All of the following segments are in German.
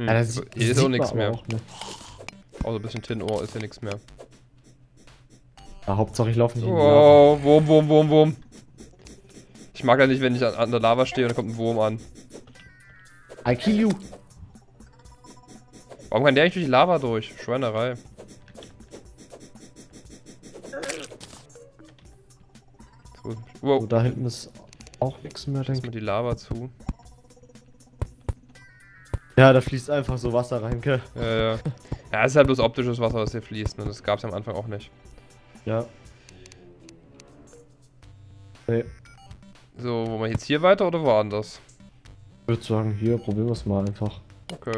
Ja, das hier ist auch nichts mehr. auch, ne? Außer ein bisschen Tinohr ist hier nichts mehr. Ja, Hauptsache ich laufe nicht in die Lava. Oh, Wurm, Wurm, Wurm, Wurm. Ich mag ja nicht, wenn ich an der Lava stehe und da kommt ein Wurm an. I kill you. Warum kann der eigentlich durch die Lava durch? Schweinerei. So, wow. So, da hinten ist auch nichts mehr, Lass denke mal ich. die Lava zu. Ja, da fließt einfach so Wasser rein, gell? Ja, ja, es ist halt bloß optisches Wasser, was hier fließt. Ne? Das gab es am Anfang auch nicht. Ja. Nee. So, wollen wir jetzt hier weiter oder woanders? Ich würde sagen, hier, probieren wir es mal einfach. Okay.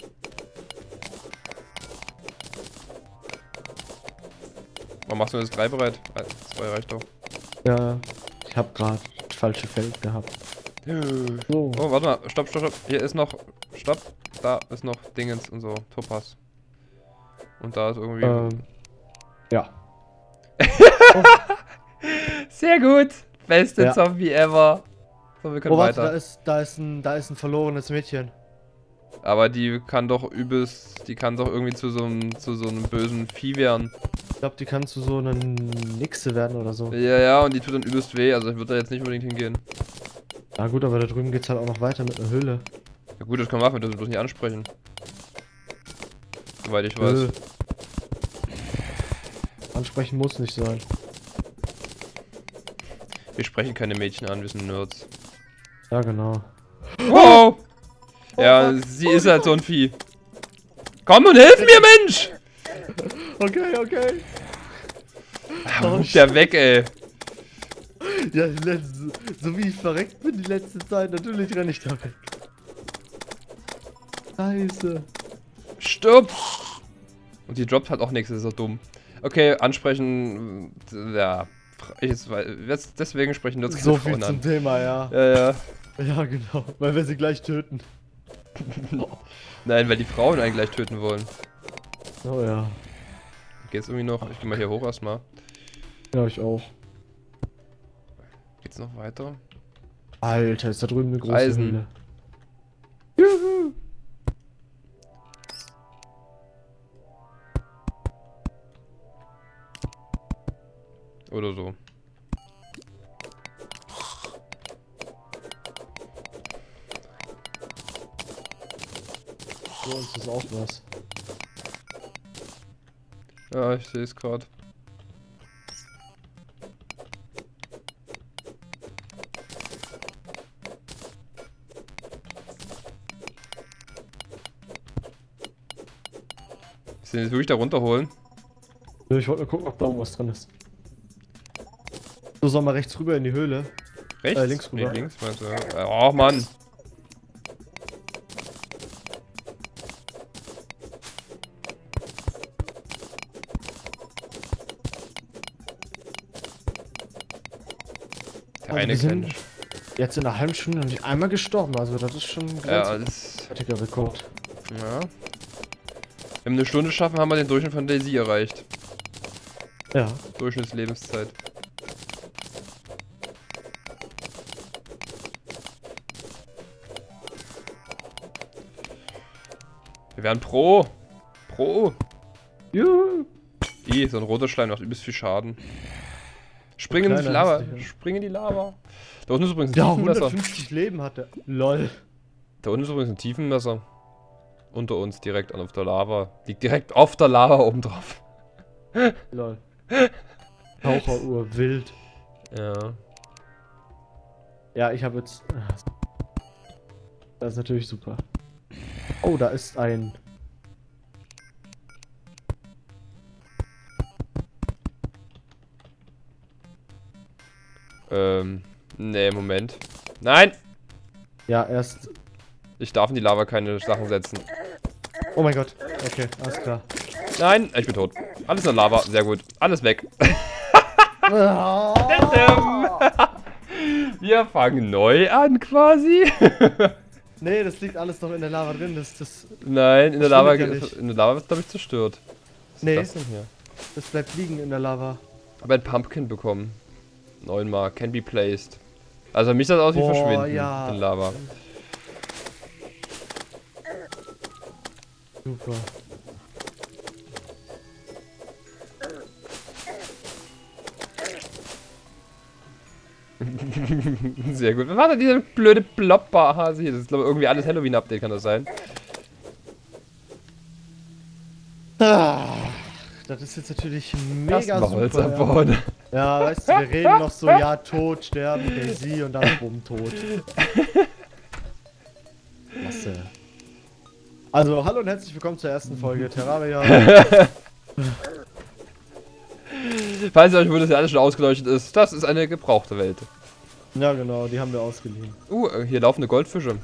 Warum machst du das 3 bereit? 2 reicht doch. Ja, ich habe gerade falsche Feld gehabt. So. Oh, warte mal. Stopp, stopp, stopp. Hier ist noch... Stopp. Da ist noch Dingens und so. Topaz. Und da ist irgendwie... Ja. Sehr gut. Beste Ja. Zombie ever. So, wir können Oh, warte, weiter. da ist ein verlorenes Mädchen. Aber die kann doch übelst... Die kann doch irgendwie zu so einem bösen Vieh werden. Ich glaube, die kann zu so einer Nixe werden oder so. Ja, ja, und die tut dann übelst weh. Also ich würde da jetzt nicht unbedingt hingehen. Na gut, aber da drüben geht's halt auch noch weiter mit einer Höhle. Ja gut, das kann man machen, wir dürfen bloß nicht ansprechen. Soweit ich weiß. Ansprechen muss nicht sein. Wir sprechen keine Mädchen an, wir sind Nerds. Ja, genau. Wow! Ja, sie ist halt so ein Vieh. Komm und hilf mir, Mensch! Okay, okay. Oh, der weg, ey. Ja, so wie ich verreckt bin die letzte Zeit, natürlich renne ich da weg. Scheiße. Stirb! Und die droppt halt auch nichts, das ist so dumm. Okay, ansprechen, ja. Deswegen sprechen Nerds keine So viel Frauen zum an. Thema, ja. Ja, ja. Ja, genau. Weil wir sie gleich töten. Nein, weil die Frauen einen gleich töten wollen. Oh ja. Geht's irgendwie noch? Ich geh mal hier hoch erstmal. Ja, ich auch. Geht's noch weiter? Alter, ist da drüben eine große Eisen. Höhle. Juhu! Oder so. So ist das auch was. Ja, ich sehe es gerade. Ich will jetzt wirklich da runterholen. Ja, ich wollte nur gucken, ob da irgendwas drin ist. So, sollen wir rechts rüber in die Höhle? Rechts? Links rüber. Nee, links meinst du, ja. Oh Mann. Der Also eine wir sind kennt. jetzt in einer halben Stunde noch nicht einmal gestorben, also das ist schon ein Ja, das. grenzwertiger Rekord. Ja. Wenn wir eine Stunde schaffen, haben wir den Durchschnitt von Daisy erreicht. Ja. Durchschnittslebenszeit. Wir werden Pro. Pro. Juhu. So ein roter Schleim macht übelst viel Schaden. Spring in die Kleiner Lava. hässlicher. Spring in die Lava. Da unten ist übrigens ein Ja, Tiefenmesser. 150 Leben hat er. LOL. Da unten ist übrigens ein Tiefenmesser. Unter uns direkt auf der Lava. Liegt direkt auf der Lava oben drauf. LOL. Taucheruhr, wild. Ja. Ja, ich habe jetzt... Das ist natürlich super. Oh, da ist ein... Nee, Moment. Nein! Ja, erst... Ich darf in die Lava keine Sachen setzen. Oh mein Gott. Okay, alles klar. Nein, ich bin tot. Alles in der Lava, sehr gut. Alles weg. Wir fangen neu an quasi. Nee, das liegt alles noch in der Lava drin. Das Nein, in der Das Lava, stimmt ja nicht. in der Lava wird glaube ich zerstört. Was Nee. ist das denn hier? bleibt liegen in der Lava. Aber ein Pumpkin bekommen. 9 mal. Can be placed. Also mich das aus wie Boah, verschwinden ja. in Lava. Super. Sehr gut. Was war denn diese blöde Blobbar-Hase hier? Das ist, glaube ich, irgendwie alles Halloween-Update, kann das sein? Das ist jetzt natürlich mega Erstmal Holz super. abbauen. Ja, weißt du, wir reden noch so, ja, tot, sterben, Daisy und dann bumm, tot. Was, Also, hallo und herzlich willkommen zur ersten Folge Terraria. Falls ihr euch wundert, dass ja alles schon ausgeleuchtet ist, das ist eine gebrauchte Welt. Ja, genau, die haben wir ausgeliehen. Hier laufende Goldfische.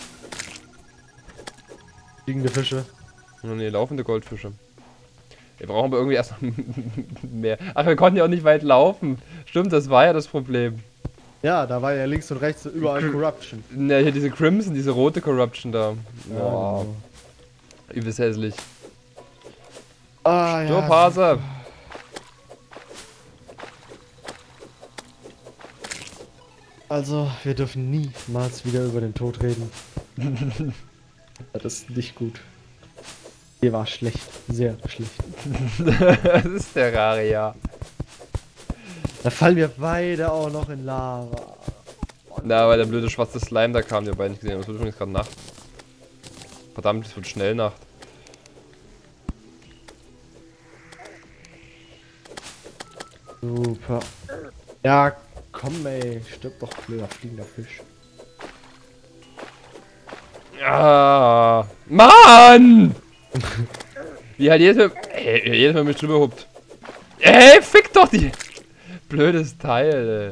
Fliegende Fische. Nee, laufende Goldfische. Wir brauchen aber irgendwie erst noch mehr. Ach, wir konnten ja auch nicht weit laufen. Stimmt, das war ja das Problem. Ja, da war ja links und rechts überall Corruption. Ja, hier diese Crimson, diese rote Corruption da. Ja, Boah, genau. übelst hässlich. Ah, Stirb, ja. Hase. Also, wir dürfen niemals wieder über den Tod reden. Das ist nicht gut. Hier war schlecht, sehr schlecht. Das ist Terraria. Da fallen wir beide auch noch in Lava. Na, weil der blöde schwarze Slime da kam, die beiden nicht gesehen haben. Es wird übrigens gerade Nacht. Verdammt, es wird schnell Nacht. Super. Ja, komm ey, stirb doch, blöder fliegender Fisch. Ah, Mann! Wie halt jedes Mal mich drüber huppt. Ey, fick doch die! Blödes Teil, ey.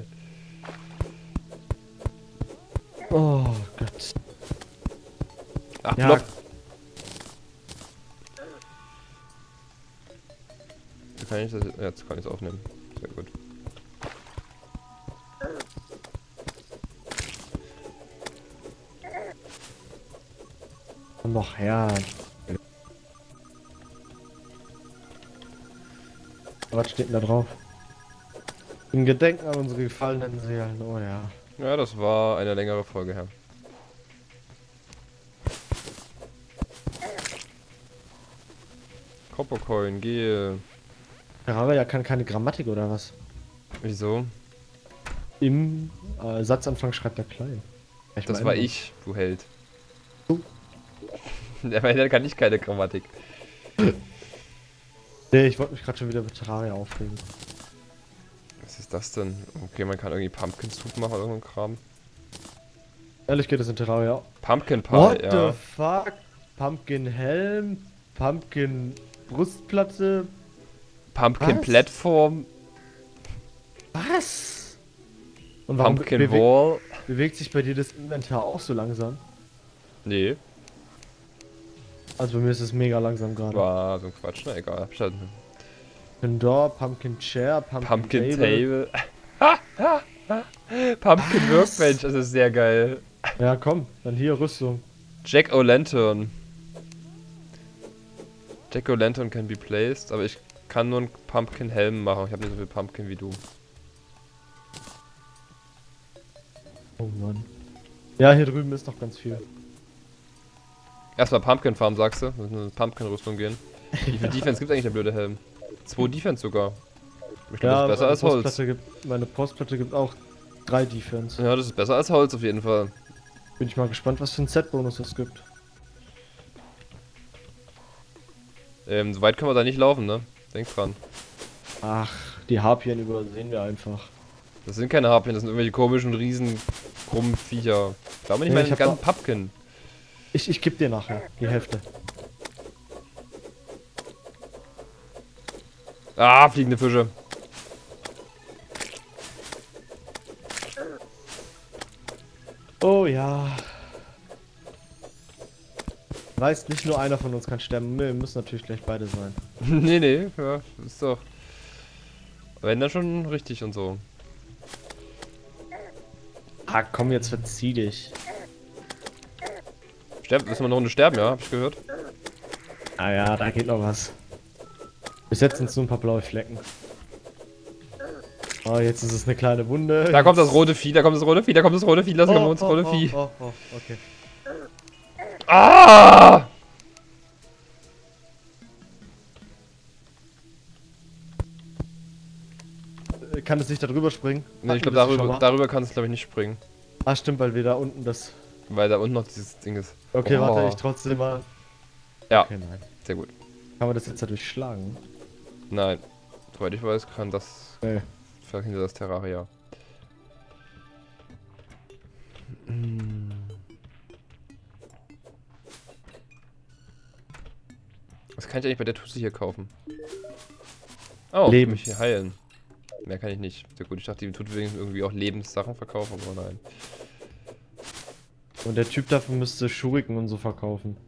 Oh Gott. Ach, Ja. plopp. Kann ich das jetzt kann ich es aufnehmen. Sehr gut. Komm doch her. Was steht denn da drauf? In Gedenken an unsere gefallenen Seelen, oh ja. Ja, das war eine längere Folge her. Coppercoin, gehe. Terraria kann keine Grammatik oder was? Wieso? Im Satzanfang schreibt er klein. Das war ich, du Held. Du? Der kann nicht keine Grammatik. Nee, ich wollte mich gerade schon wieder mit Terraria aufregen. Was ist das denn? Okay, man kann irgendwie Pumpkin Soup machen oder irgendein Kram. Ehrlich geht es in Terraria. Pumpkin Pie, What ja. the fuck? Pumpkin Helm, Pumpkin Brustplatte. Pumpkin Was? Plattform, Was? Und warum Pumpkin Wall. bewegt sich bei dir das Inventar auch so langsam? Nee, Also bei mir ist es mega langsam gerade. war so ein Quatsch, na egal. Hab ich halt Pumpkin Door, Pumpkin Chair, Pumpkin Table. Pumpkin Workbench, das ist sehr geil. Ja, komm, dann hier Rüstung. Jack-O-Lantern. Jack-O-Lantern can be placed, aber ich kann nur einen Pumpkin Helm machen. Ich habe nicht so viel Pumpkin wie du. Oh Mann. Ja, hier drüben ist noch ganz viel. Erstmal Pumpkin Farm, sagst du? Wir müssen eine Pumpkin-Rüstung gehen. Wie viel Ja. Defense gibt eigentlich der blöde Helm? 2 Defense sogar. Ich glaube, Ja, das ist besser als Holz. Meine Postplatte gibt auch 3 Defense. Ja, das ist besser als Holz auf jeden Fall. Bin ich mal gespannt, was für ein Set-Bonus es gibt. So weit können wir da nicht laufen, ne? Denk dran. Ach, die Harpien übersehen wir einfach. Das sind keine Harpien, das sind irgendwelche komischen, riesen, krummen Viecher. Ich glaube nicht Nee, mal ich den hab ganzen da- Pumpkin. Ich geb dir nachher die Hälfte. Ah, fliegende Fische. Oh ja. Weißt, nicht nur einer von uns kann sterben. Wir müssen natürlich gleich beide sein. Nee, ja, ist doch. Wenn dann schon richtig und so. Ah, komm, jetzt verzieh dich. Müssen wir noch eine sterben, ja? Hab ich gehört. Ah ja, da geht noch was. Bis jetzt sind es nur ein paar blaue Flecken. Oh, jetzt ist es eine kleine Wunde. Da kommt das rote Vieh, da kommt das rote Vieh, da kommt das rote Vieh, lass uns das rote Vieh. Okay. Ah! kann es nicht darüber springen? Nee, ich Hatten glaube, wir das schon mal? darüber kannst du, glaube ich, nicht springen. Ah, stimmt, weil wir da unten das... Weil da unten noch dieses Ding ist. Okay, Oh. warte, ich trotzdem mal... Ja, Okay, nein. sehr gut. Kann man das jetzt dadurch schlagen? Nein, soweit ich weiß, kann das Nee. verhindert das Terraria. Was kann ich eigentlich bei der Tussi hier kaufen? Oh, Leben. mich hier heilen. Mehr kann ich nicht. Sehr gut, ich dachte, die tut wenigstens irgendwie auch Lebenssachen verkaufen, aber nein. Und der Typ dafür müsste Schuriken und so verkaufen.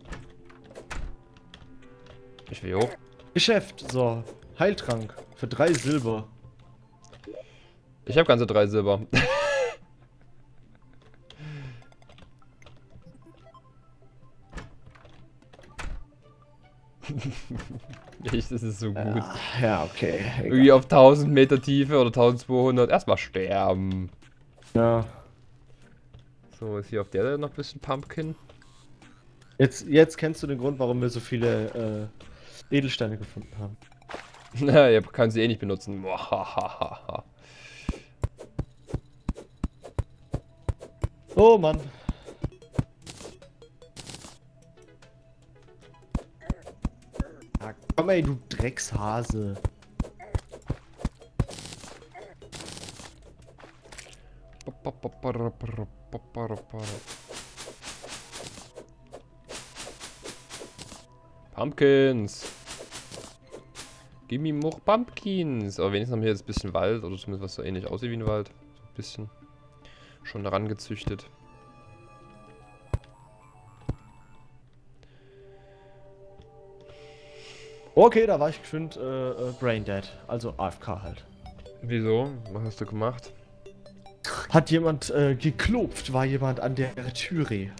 Ich will hoch. Geschäft, so. Heiltrank. Für 3 Silber. Ich habe ganze 3 Silber. Echt, das ist so gut. Ja, okay. Irgendwie auf 1000 Meter Tiefe oder 1200. Erstmal sterben. Ja. So, ist hier auf der noch ein bisschen Pumpkin. Jetzt kennst du den Grund, warum wir so viele Edelsteine gefunden haben. Na, ihr könnt sie eh nicht benutzen. Muahahaha. Oh Mann. Ah, komm ey, du Dreckshase. Pumpkins. Gib mir more Pumpkins. Aber wenigstens haben wir jetzt ein bisschen Wald, oder zumindest was so ähnlich aussieht wie ein Wald. So ein bisschen. Schon daran gezüchtet. Okay, da war ich geschwind Braindead. Also AFK halt. Wieso? Was hast du gemacht? Hat jemand geklopft, war jemand an der Türe.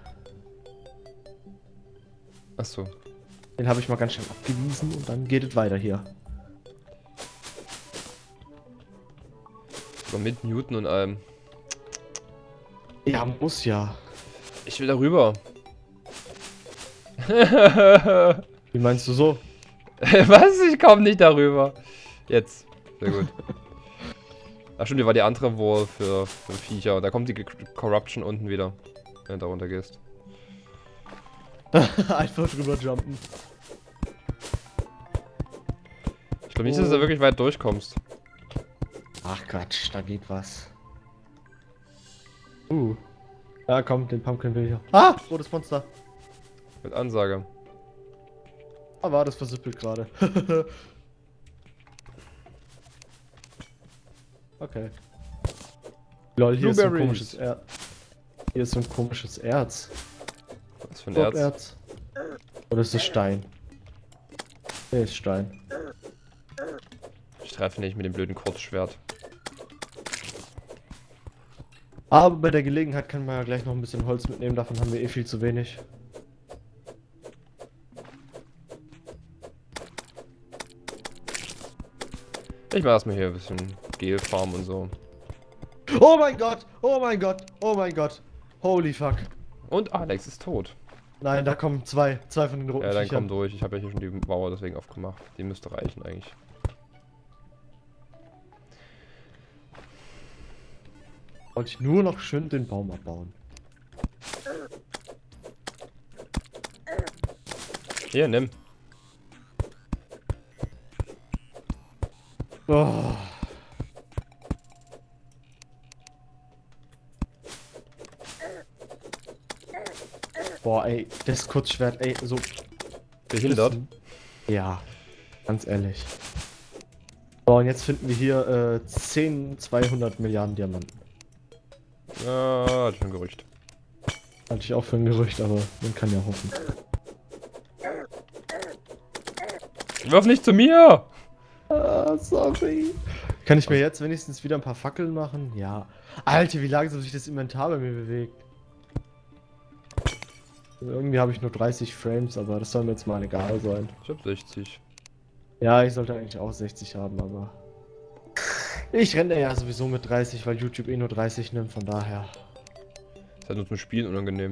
Achso. Den habe ich mal ganz schnell abgewiesen und dann geht es weiter hier. Aber mit Newton und allem. Ja, muss ja. Ich will darüber. Wie meinst du so? Was? Ich komme nicht darüber. Jetzt. Sehr gut. Ach stimmt, hier war die andere Wall für Viecher. Da kommt die Corruption unten wieder. Wenn du da runter gehst. Einfach drüber jumpen. Ich glaube nicht, dass du da wirklich weit durchkommst. Ach Quatsch, da geht was. Ja komm, den Pumpkin will ich ja. Ah, rotes Monster. Mit Ansage. Aber das versippelt gerade. Okay. Lol, hier ist so ein komisches Erz. Hier ist so ein komisches Erz. Was für ein Erz? Erz. Oder ist das Stein? Nee, ist Stein. Ich treffe nicht mit dem blöden Kurzschwert. Aber bei der Gelegenheit kann man ja gleich noch ein bisschen Holz mitnehmen, davon haben wir eh viel zu wenig. Ich mach erstmal hier ein bisschen Gelfarm und so. Oh mein Gott! Oh mein Gott! Oh mein Gott! Holy fuck! Und Alex ist tot. Nein, da kommen zwei von den roten Ja, dann Viechern. komm durch. Ich habe ja hier schon die Mauer deswegen aufgemacht. Die müsste reichen eigentlich. Wollte ich nur noch schön den Baum abbauen. Hier, nimm. Oh. Boah, ey, das Kurzschwert, ey, so... Behindert. Ja, ganz ehrlich. So, und jetzt finden wir hier 200 Milliarden Diamanten. Ja, hatte ich ein Gerücht. Halte ich auch für ein Gerücht, aber man kann ja hoffen. Wirf nicht zu mir! Ah, sorry. Kann ich mir jetzt wenigstens wieder ein paar Fackeln machen? Ja. Alter, wie langsam sich das Inventar bei mir bewegt. Also irgendwie habe ich nur 30 Frames, aber das soll mir jetzt mal egal sein. Ich hab 60. Ja, ich sollte eigentlich auch 60 haben, aber... Ich renne ja sowieso mit 30, weil YouTube eh nur 30 nimmt, von daher. Das ist halt nur zum Spielen unangenehm.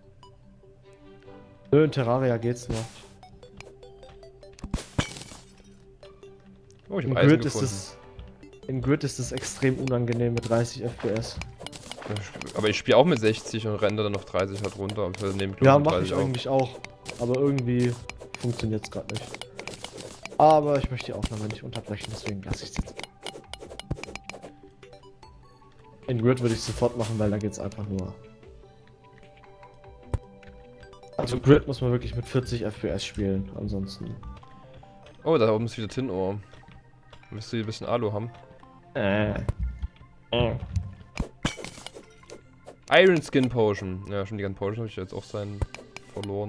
Nö, in Terraria geht's noch. Oh, ich Im hab Eisen Grid ist gefunden. es... In Grid ist es extrem unangenehm mit 30 FPS. Aber ich spiele auch mit 60 und renne dann auf 30 halt runter. Ja, mache ich eigentlich auch. Aber irgendwie funktioniert es gerade nicht. Aber ich möchte die Aufnahme nicht unterbrechen, deswegen lasse ich es jetzt. In Grid würde ich sofort machen, weil da geht es einfach nur. Also Grid muss man wirklich mit 40 FPS spielen, ansonsten. Oh, da oben ist wieder Tin-Ohr. Müsste ein bisschen Alu haben. Iron Skin Potion. Ja, schon die ganzen Potion habe ich jetzt auch sein verloren.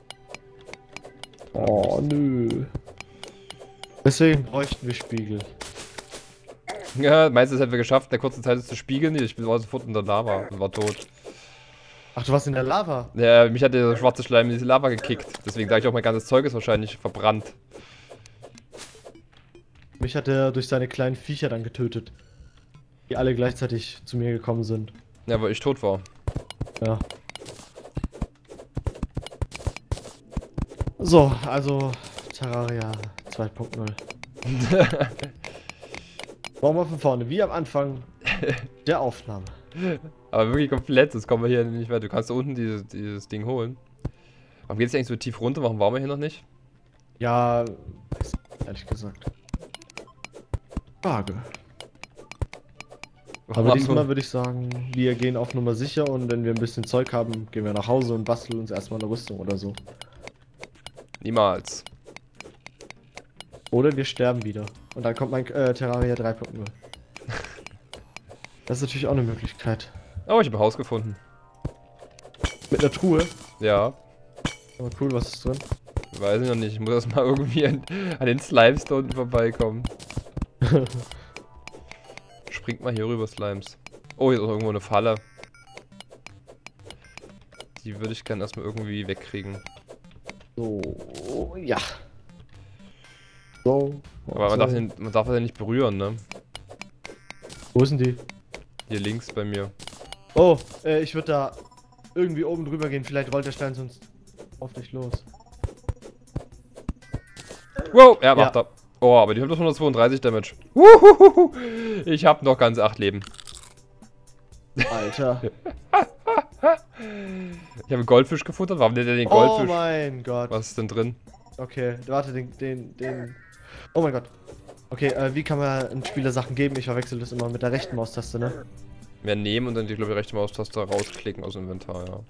Oh, nö. Deswegen bräuchten wir Spiegel. Ja, meistens hätten wir geschafft, in der kurzen Zeit es zu spiegeln. Ich war sofort in der Lava und war tot. Ach, du warst in der Lava? Ja, mich hat der schwarze Schleim in diese Lava gekickt. Deswegen sage ich auch, mein ganzes Zeug ist wahrscheinlich verbrannt. Mich hat er durch seine kleinen Viecher dann getötet. Die alle gleichzeitig zu mir gekommen sind. Ja, weil ich tot war. Ja. So, also Terraria 2.0. Machen wir von vorne, wie am Anfang der Aufnahme. Aber wirklich komplett, das kommen wir hier nicht weiter. Du kannst da unten dieses Ding holen. Warum geht es eigentlich so tief runter? Warum waren wir hier noch nicht? Ja, ehrlich gesagt. Frage. Aber diesmal würde ich sagen, wir gehen auf Nummer sicher und wenn wir ein bisschen Zeug haben, gehen wir nach Hause und basteln uns erstmal eine Rüstung oder so. Niemals. Oder wir sterben wieder. Und dann kommt mein Terraria 3.0. Das ist natürlich auch eine Möglichkeit. Oh, ich habe ein Haus gefunden. Mit einer Truhe? Ja. Aber cool, was ist drin? Weiß ich noch nicht. Ich muss erst mal irgendwie an den Slimes da unten vorbeikommen. Springt mal hier rüber, Slimes. Oh, hier ist auch irgendwo eine Falle. Die würde ich gerne erstmal irgendwie wegkriegen. So, ja. So. Aber man darf den nicht berühren, ne? Wo sind die? Hier links bei mir. Oh, ich würde da irgendwie oben drüber gehen. Vielleicht rollt der Stein sonst auf dich los. Wow, ja, macht er. Oh, aber die haben doch 132 Damage. Uhuhuhu. Ich habe noch ganz 8 Leben. Alter. Ich habe einen Goldfisch gefuttert. Warum nennt er den Goldfisch? Oh mein Gott. Was ist denn drin? Okay, warte, den. Oh mein Gott. Okay, wie kann man einem Spieler Sachen geben? Ich verwechsel das immer mit der rechten Maustaste, ne? Mehr nehmen und dann die, glaube ich, rechte Maustaste rausklicken aus dem Inventar, ja.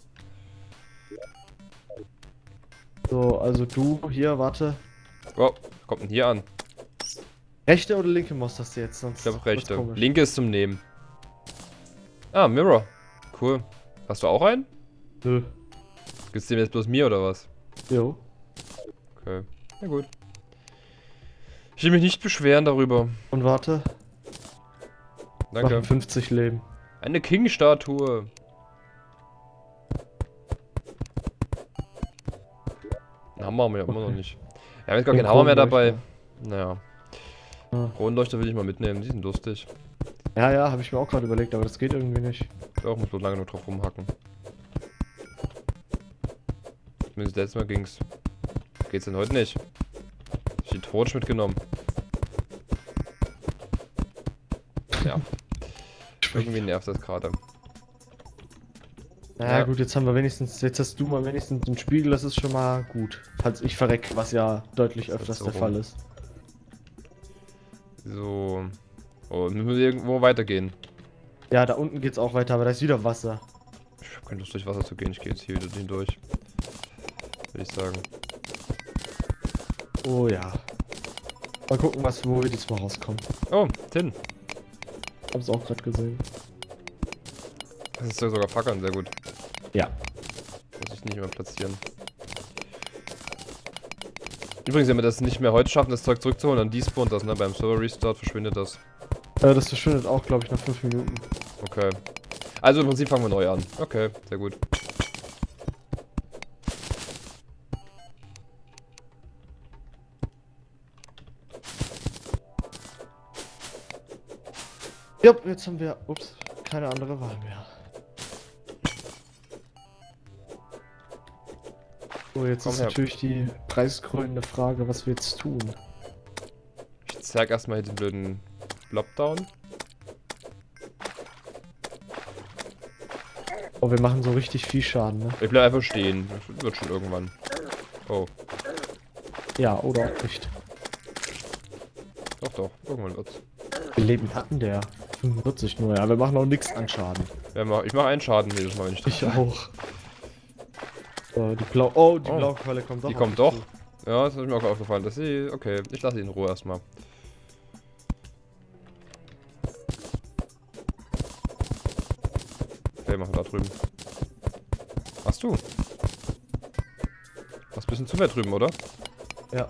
So, also du hier, warte. Oh, kommt denn hier an? Rechte oder linke Maustaste jetzt? Sonst Ich glaube rechte. komisch. Linke ist zum Nehmen. Ah, Mirror. Cool. Hast du auch einen? Nö. Gibt's dem jetzt bloß mir oder was? Jo. Okay. Na gut. Ich will mich nicht beschweren darüber. Und warte. Danke. Machen 50 Leben. Eine King-Statue. Einen Hammer haben wir ja immer noch nicht. Wir haben jetzt gar keinen Hammer mehr dabei. Naja. Ja. Kronleuchter will ich mal mitnehmen, die sind lustig. Ja, habe ich mir auch gerade überlegt, aber das geht irgendwie nicht. Ja, muss bloß lange nur drauf rumhacken. Zumindest letztes Mal ging's. Geht's denn heute nicht? Ich hab die Torch mitgenommen. Ja. Irgendwie nervt das gerade. Naja, Ja. gut, jetzt haben wir wenigstens, jetzt hast du mal wenigstens den Spiegel, das ist schon mal gut. Falls ich verreck, was ja deutlich öfters so der rum. Fall ist. So. Oh, müssen wir irgendwo weitergehen. Ja, da unten geht's auch weiter, aber da ist wieder Wasser. Ich hab keine Lust durch Wasser zu gehen, ich gehe jetzt hier wieder hindurch. Würde ich sagen. Oh ja. Mal gucken, wo wir diesmal rauskommen. Oh, Tin. Hab's auch gerade gesehen. Das ist ja sogar Fackeln, sehr gut. Ja. Muss ich nicht mehr platzieren. Übrigens, wenn wir das nicht mehr heute schaffen, das Zeug zurückzuholen, dann despawnt das, ne? Beim Server Restart verschwindet das. Das verschwindet auch, glaube ich, nach 5 Minuten. Okay. Also im Prinzip fangen wir neu an. Okay, sehr gut. Ja, jetzt haben wir, ups, keine andere Wahl mehr. So, jetzt Komm ist her. natürlich die preiskrönende Frage, was wir jetzt tun. Ich zerg erstmal hier den blöden Blob down. Oh, wir machen so richtig viel Schaden, ne? Ich bleib einfach stehen. Das wird schon irgendwann. Oh. Ja, oder auch nicht. Doch, doch. Irgendwann wird's. Wie viel Leben hatten der? 45 nur, ja. Wir machen auch nichts an Schaden. Ja, ich mach einen Schaden jedes Mal, wenn ich Ich auch. So, die blaue Qualle kommt doch. Die auf kommt mich doch. zu. Ja, das ist mir auch aufgefallen. Dass sie. Okay, ich lasse sie in Ruhe erstmal. Okay, machen wir da drüben. Hast du? Was bisschen zu weit drüben, oder? Ja.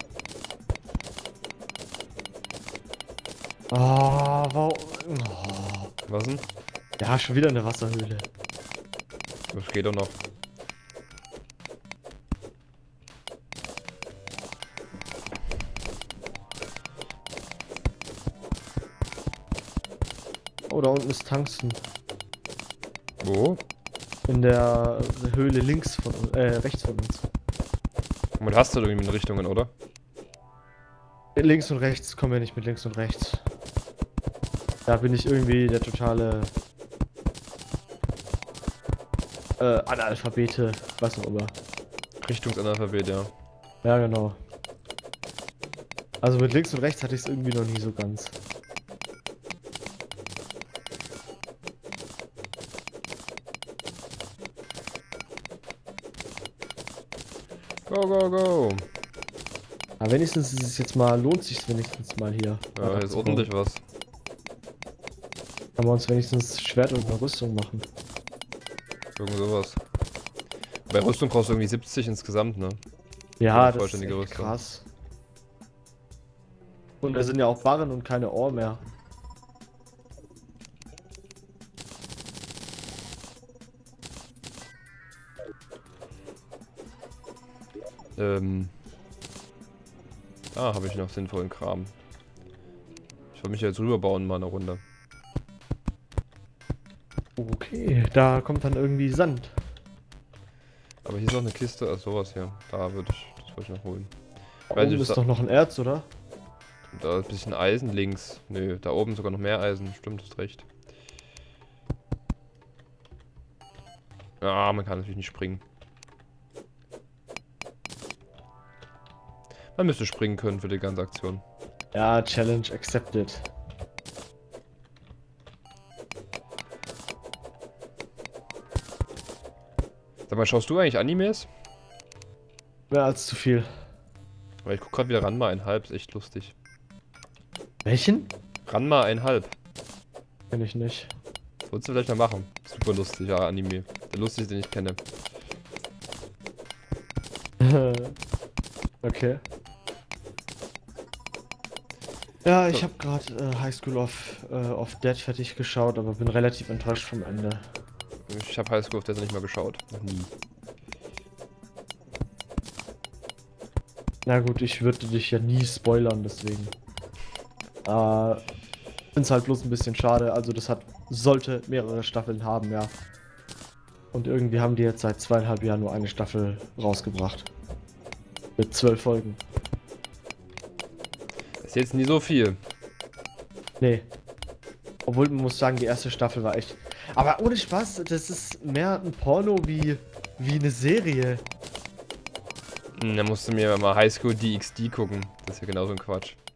Ah, warum? Oh. Was denn? Ja, schon wieder eine Wasserhöhle. Das geht doch noch. Oh, da unten ist Tungsten. Wo? In der Höhle links von rechts von uns. Und hast du irgendwie in Richtungen, oder? Links und rechts kommen wir nicht mit links und rechts. Da bin ich irgendwie der totale Analphabete. Weiß noch immer. Richtungsanalphabet, ja. Ja, genau. Also mit links und rechts hatte ich es irgendwie noch nie so ganz. Go, go, go. Aber wenigstens ist es jetzt mal, lohnt sich wenigstens mal hier. Ja, hier ist ordentlich was. Kann man uns wenigstens Schwert und eine Rüstung machen. Irgend sowas. Bei Rüstung brauchst du irgendwie 70 insgesamt, ne? Ja, Eine das ist vollständige echt Rüstung. krass. Und da sind ja auch Barren und keine Ohr mehr. Da habe ich noch sinnvollen Kram. Ich will mich jetzt rüberbauen mal eine Runde. Okay, da kommt dann irgendwie Sand. Aber hier ist noch eine Kiste, also sowas hier. Da würde ich, das wollte ich noch holen. Da Weiß oben nicht, ist doch noch ein Erz, oder? Da ist ein bisschen Eisen links. Nö, da oben sogar noch mehr Eisen. Stimmt, hast recht. Ah, man kann natürlich nicht springen. Man müsste springen können für die ganze Aktion. Ja, Challenge accepted. Sag mal, schaust du eigentlich Animes? Mehr als zu viel. Weil ich guck gerade wieder Ranma 1,5, ist echt lustig. Welchen? Ranma 1,5. Kenn ich nicht. Das wolltest du vielleicht mal machen. Super lustig, ja, Anime. Der lustigste, den ich kenne. Okay. Ja, ich habe gerade High School of Dead fertig geschaut, aber bin relativ enttäuscht vom Ende. Ich habe High School of Death nicht mal geschaut. Noch nie. Na gut, ich würde dich ja nie spoilern, deswegen. Find's halt bloß ein bisschen schade, also das sollte mehrere Staffeln haben, ja. Und irgendwie haben die jetzt seit 2,5 Jahren nur eine Staffel rausgebracht. Mit 12 Folgen. Ist jetzt nie so viel. Nee. Obwohl, man muss sagen, die erste Staffel war echt... Aber ohne Spaß, das ist mehr ein Porno wie eine Serie. Da musst du mir mal High School DxD gucken. Das ist ja genauso ein Quatsch.